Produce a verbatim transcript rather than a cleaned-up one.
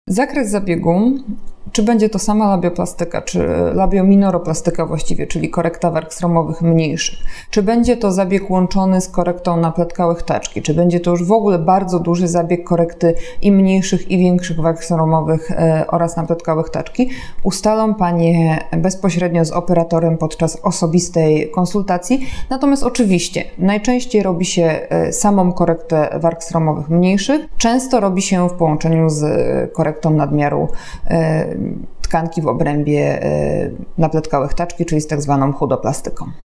Zakres zabiegu, czy będzie to sama labioplastyka, czy labiominoroplastyka właściwie, czyli korekta warg sromowych mniejszych, czy będzie to zabieg łączony z korektą napletka łechtaczki, czy będzie to już w ogóle bardzo duży zabieg korekty i mniejszych, i większych warg sromowych oraz napletka łechtaczki, ustalą Panie bezpośrednio z operatorem podczas osobistej konsultacji. Natomiast oczywiście najczęściej robi się samą korektę warg sromowych mniejszych, często robi się w połączeniu z korektą nadmiaru tkanki w obrębie napletka łechtaczki, czyli z tak zwaną chudoplastyką.